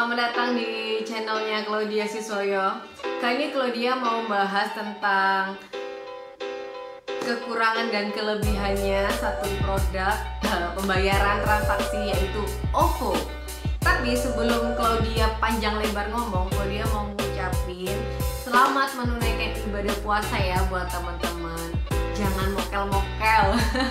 Selamat datang di channelnya Claudia Siswoyo. Kali ini Claudia mau membahas tentang kekurangan dan kelebihannya satu produk pembayaran transaksi, yaitu OVO. Tapi sebelum Claudia panjang lebar ngomong, Claudia mau ngucapin selamat menunaikan ibadah puasa ya buat teman-teman. Jangan mokel-mokel.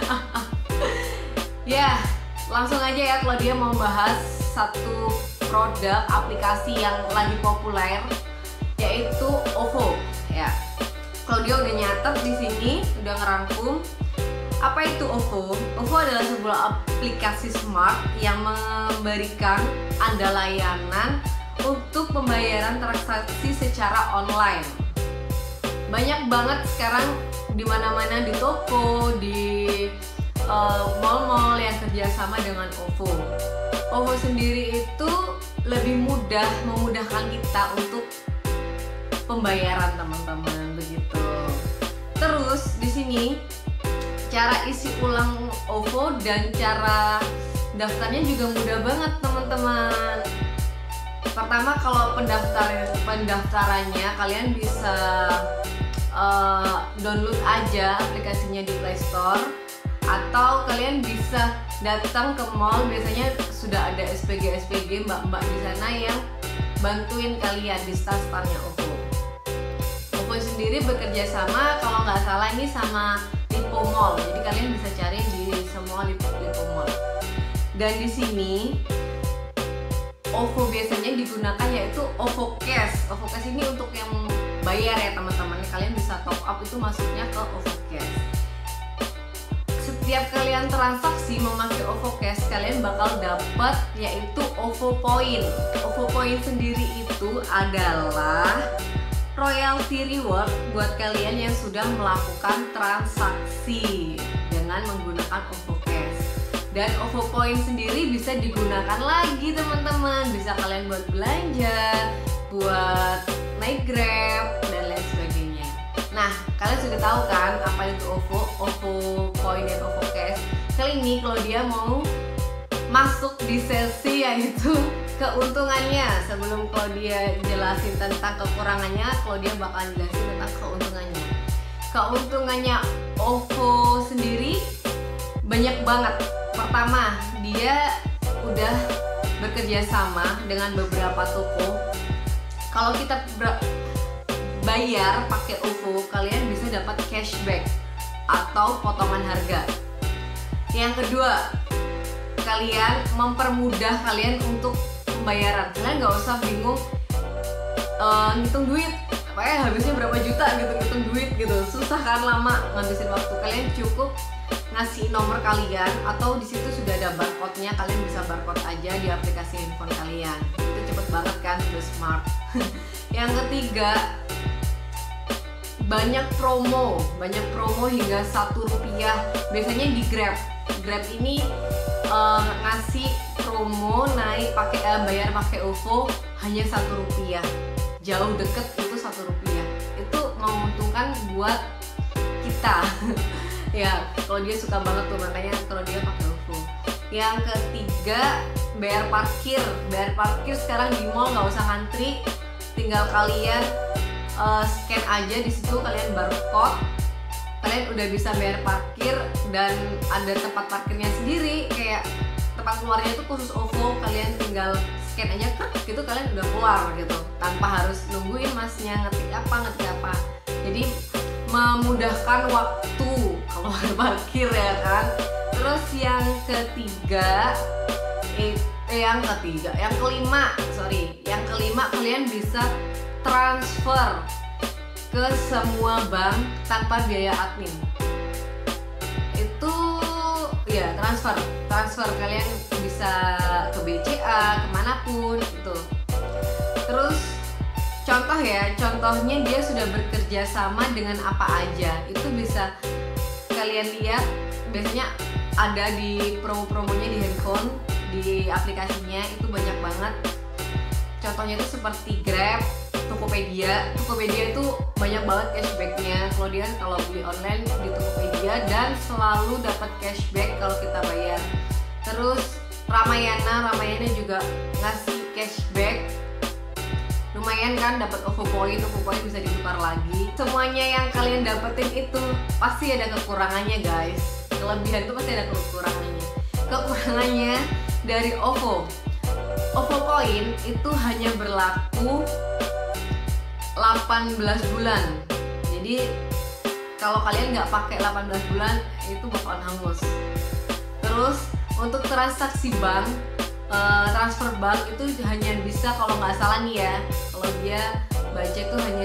Ya, langsung aja ya, Claudia mau bahas satu produk aplikasi yang lagi populer, yaitu OVO ya. Claudia udah nyatet di sini, udah ngerangkum. Apa itu OVO? OVO adalah sebuah aplikasi smart yang memberikan Anda layanan untuk pembayaran transaksi secara online. Banyak banget sekarang di mana-mana, di toko, di mall-mall yang kerjasama dengan OVO. OVO sendiri itu lebih mudah memudahkan kita untuk pembayaran, teman-teman, begitu. Terus di sini cara isi ulang OVO dan cara daftarnya juga mudah banget, teman-teman. Pertama, kalau pendaftarannya kalian bisa download aja aplikasinya di Play Store, atau kalian bisa datang ke mall. Biasanya sudah ada SPG mbak-mbak di sana yang bantuin kalian di stand-standnya OVO. OVO sendiri bekerja sama, kalau nggak salah ini sama Lipo Mall, jadi kalian bisa cari di semua Lipo Mall. Dan di sini OVO biasanya digunakan yaitu OVO Cash. OVO Cash ini untuk yang bayar ya, teman-teman. Kalian bisa top up, itu masuknya ke OVO Cash. Setiap kalian transaksi memakai OVO Cash, kalian bakal dapat yaitu OVO Point. OVO Point sendiri itu adalah royalty reward buat kalian yang sudah melakukan transaksi dengan menggunakan OVO Cash. Dan OVO Point sendiri bisa digunakan lagi, teman-teman. Bisa kalian buat belanja, buat naik Grab, dan lain sebagainya. Nah, kalian sudah tahu kan apa itu OVO Point dan OVO Cash. Kali ini Claudia mau masuk di sesi yaitu keuntungannya. Sebelum Claudia jelasin tentang kekurangannya, Claudia bakal jelasin tentang keuntungannya. Keuntungannya OVO sendiri banyak banget. Pertama, dia udah bekerja sama dengan beberapa toko. Kalau kita bayar pakai OVO, kalian bisa dapat cashback atau potongan harga. Yang kedua, kalian mempermudah kalian untuk pembayaran. Kalian nggak usah bingung ngitung duit, habisnya berapa juta gitu, ngitung duit gitu, susah kan, lama, ngabisin waktu. Kalian cukup ngasih nomor kalian, atau di situ sudah ada barcode-nya, kalian bisa barcode aja di aplikasi handphone kalian. Itu cepet banget kan, sudah smart. Yang ketiga, banyak promo hingga Rp1. Biasanya di Grab ini ngasih promo naik bayar pakai OVO hanya Rp1. Jauh deket itu Rp1. Itu menguntungkan buat kita. Ya, kalau dia suka banget tuh, makanya kalau dia pakai OVO. Yang ketiga, bayar parkir sekarang di mall nggak usah ngantri, tinggal kalian scan aja di situ, kalian barcode, kalian udah bisa bayar parkir. Dan ada tempat parkirnya sendiri, kayak tempat keluarnya itu khusus OVO. Kalian tinggal scan aja gitu, kalian udah keluar gitu, tanpa harus nungguin masnya ngetik apa. Jadi memudahkan waktu kalau parkir ya kan. Terus yang kelima, kalian bisa transfer ke semua bank tanpa biaya admin. Itu ya, transfer kalian bisa ke BCA, kemanapun itu. Terus contohnya dia sudah bekerja sama dengan apa aja, itu bisa kalian lihat. Biasanya ada di promo-promonya di handphone, di aplikasinya itu banyak banget. Contohnya itu seperti Grab, Tokopedia itu banyak banget cashbacknya. Kalau beli online di Tokopedia, dan selalu dapat cashback kalau kita bayar. Terus Ramayana juga ngasih cashback. Lumayan kan, dapat OVO point bisa ditukar lagi. Semuanya yang kalian dapetin itu pasti ada kekurangannya guys. Kelebihan itu pasti ada kekurangannya. Kekurangannya dari OVO point itu hanya berlaku 18 bulan. Jadi kalau kalian nggak pakai 18 bulan itu bakalan hangus. Terus untuk transaksi bank, transfer bank itu hanya bisa, kalau nggak salah nih ya, kalau dia baca itu hanya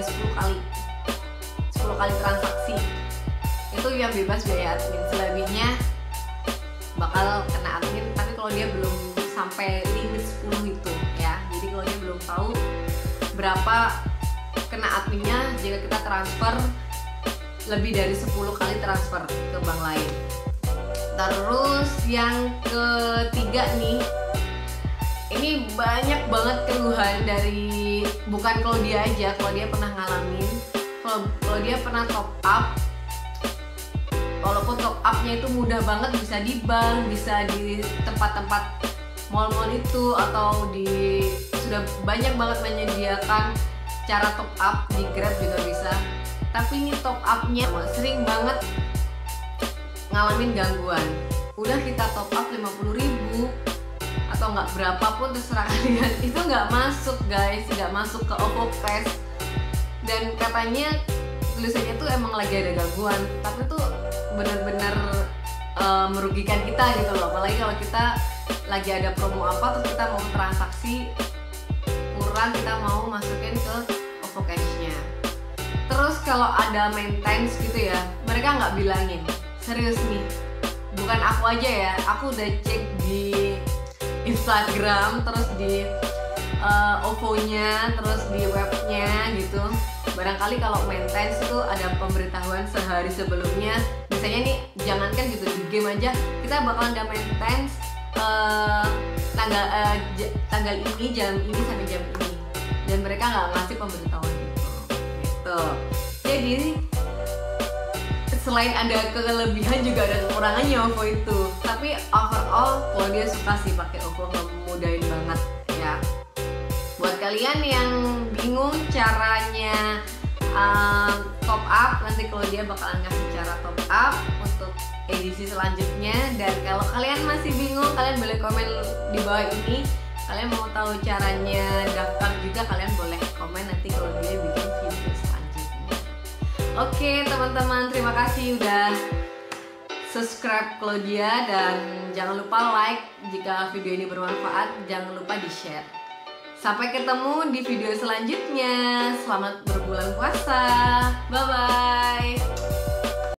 10 kali transaksi. Itu yang bebas biaya admin. Selebihnya bakal kena admin, tapi kalau dia belum sampai limit 10 itu ya. Jadi kalau dia belum tahu berapa kena adminnya jika kita transfer lebih dari 10 kali transfer ke bank lain. Terus yang ketiga nih, ini banyak banget keluhan dari, bukan Claudia aja, Claudia pernah ngalamin. Kalau dia pernah top up, walaupun top upnya itu mudah banget, bisa di bank, bisa di tempat-tempat mall-mall itu, atau sudah banyak banget menyediakan cara top up, di Grab juga bisa. Tapi ini top upnya sering banget ngalamin gangguan. Udah kita top up 50.000 atau nggak berapapun terserah kalian, itu nggak masuk guys, nggak masuk ke OVO Cash. Dan katanya tulisannya tuh emang lagi ada gangguan, tapi tuh bener-bener merugikan kita gitu loh. Apalagi kalau kita lagi ada promo apa, terus kita mau transaksi kurang, kita mau masukin ke OVO Cash-nya. Terus kalau ada maintenance gitu ya, mereka nggak bilangin. Serius nih, bukan aku aja ya, aku udah cek di Instagram, terus di OVO-nya, terus di webnya gitu. Barangkali kalau maintenance itu ada pemberitahuan sehari sebelumnya. Misalnya nih, jangankan gitu, di game aja kita bakalan ada maintenance tanggal ini, jam ini sampai jam ini, dan mereka nggak ngasih pemberitahuan gitu. Jadi selain ada kelebihan juga ada kekurangannya OVO itu. Tapi overall kalau dia suka sih pakai OVO, ngemudahin banget ya. Buat kalian yang bingung caranya top up, nanti kalau dia bakalan ngasih cara top up untuk edisi selanjutnya. Dan kalau kalian masih bingung, kalian boleh komen di bawah ini. Kalian mau tahu caranya daftar juga, kalian boleh komen nanti kalau dia bikin video selanjutnya. Oke teman-teman, terima kasih udah subscribe Claudia, dan jangan lupa like jika video ini bermanfaat, jangan lupa di share. Sampai ketemu di video selanjutnya. Selamat berbulan puasa. Bye bye.